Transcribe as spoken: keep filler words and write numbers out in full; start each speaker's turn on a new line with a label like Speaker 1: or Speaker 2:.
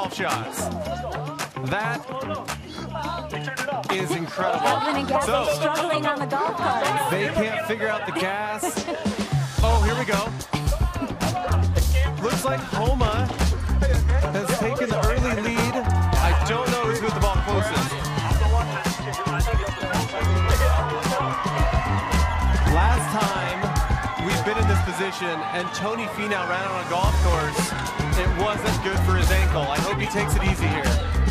Speaker 1: golf shots. That is incredible.
Speaker 2: Alvin and Gasly
Speaker 1: So,
Speaker 2: struggling on the golf cart.
Speaker 1: they can't figure out the gas. Oh, here we go. Looks like Homa has taken the early lead. I don't know who's with the ball closest. Last time we've been in this position and Tony Finau ran on a golf course, it wasn't good for his ankle. I hope he takes it easy here.